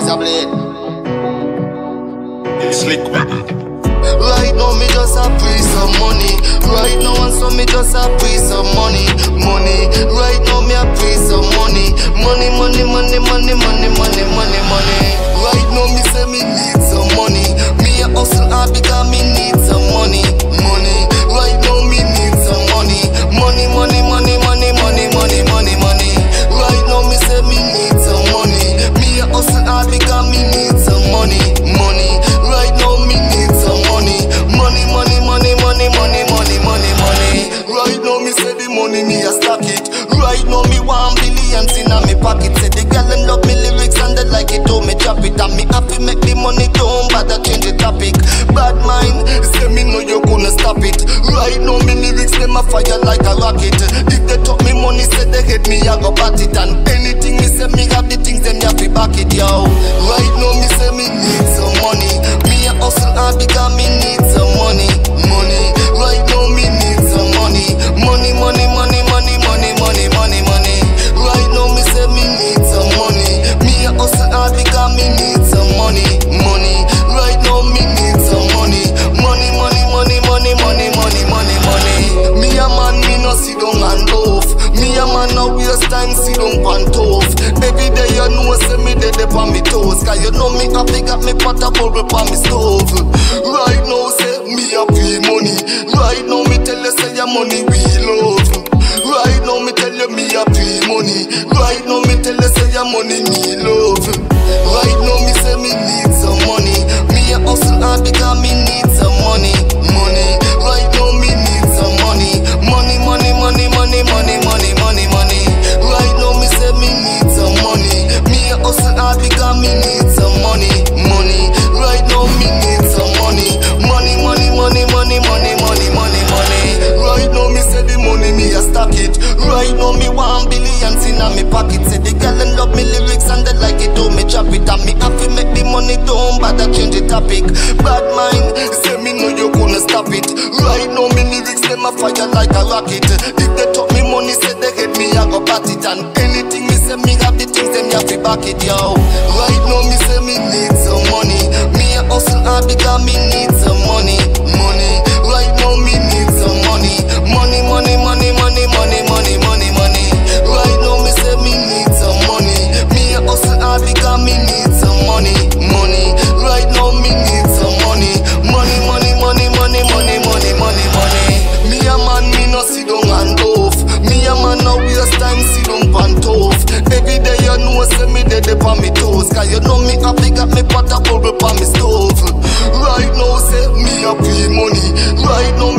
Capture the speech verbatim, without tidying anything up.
razor blade. Slick with it. Right now me just a free some money. Right now and so me just a free some money. Money. Right now me a free some money. Money, money, money, money, money, money, money, money. Right now me say me need some money. Me a hustle hard because me need some money. Money. Right now me need some money. Money, money, money, money, money, money, money, money. Right now me say me need some money. Me a hustle hard because me need some money. Money. Right now me need some money. Money, money, money, money, money, money, money, money. Right now me say the money me a stack it. Right now me want billions in a me pocket. Say the girl them love me lyrics and they like it too. Me drop it and me happy make the money don't bother change the topic. Bad mind, say me know you gonna stop it. Right now me lyrics them a fire like a rocket. If they talk me money say they hate me I go bat it. And anything me say me have the things them have to back it yo. Right now me say me need some money. Me a hustle hard because me need some money. Money. Right now me need some money. Money, money, money, money, money, money, money, money. Right now me say me need some money. Me a hustle hard because me need some money. Money. Right now me need some money. Money, money, money, money, money, money, money, money. Me a man me no sit down and loaf. Me a man no waste time sit down pan tough. Every day you know say me dead up on me toes. Cause you know me happy got me pot a bubble on me stove. Right now say me a free money. Right now me tell you say your money we love. Right now me tell you me a free money. Right now me tell you say your money me love. Right now me say me need some money. Me a hustle hard because me need some money. Money. Right now me need some money. Money, money, money, money, money, money, money, money. Right now me say me need some money. Me a hustle hard because me need some money. Money. Right now me need some money. Money, money, money, money, money, money, money, money. Right now me say the money me a stack it. Right now me want billions in a me pocket. Say the girl them love me lyrics and they like it too. Me chop it and me happy make the money don't bother change the topic. Bad mind, say me know you gonna stop it. Right now me lyrics them a fire like a rocket. If they talk me money say they hate me I go bat it. And anything me say me have the things them have to back it yo. Right now me say me need some money. Me a hustle hard because me need some money. Money. Right now me need some money. Money, money, money, money, money, money, money, money. Right now me say me need some money. Me a hustle hard because me need some money. Money. Right now me need some money. Money, money, money, money, money, money, money, money. Me a man me no sit down and loaf. Me a man no waste time sit down pan tough. Every day you know say me dead up on me toes. Cause you know me happy got me pot a bubble on me stove. Right now say me a free money. Right now